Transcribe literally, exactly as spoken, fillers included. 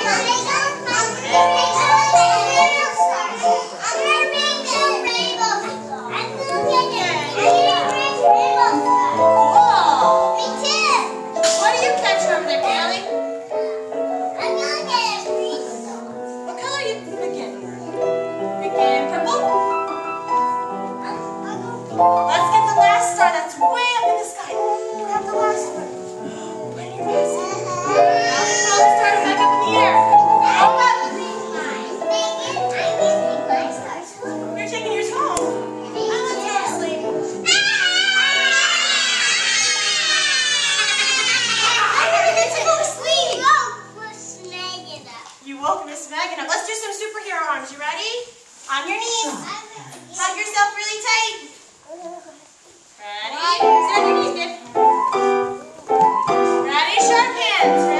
Let's get the last star that's way up in the sky. Grab the last one. Put it in your basket. Now we throw the stars back up in the air. Up, up. You're taking yours home. Oh, let's go to sleep. I never get to go to sleep. You woke Miss Megan up. Let's do some superhero arms. You ready? On your knees. Hug yourself really tight. Ready? Sit on your knees, babe. Ready? Sharp hands.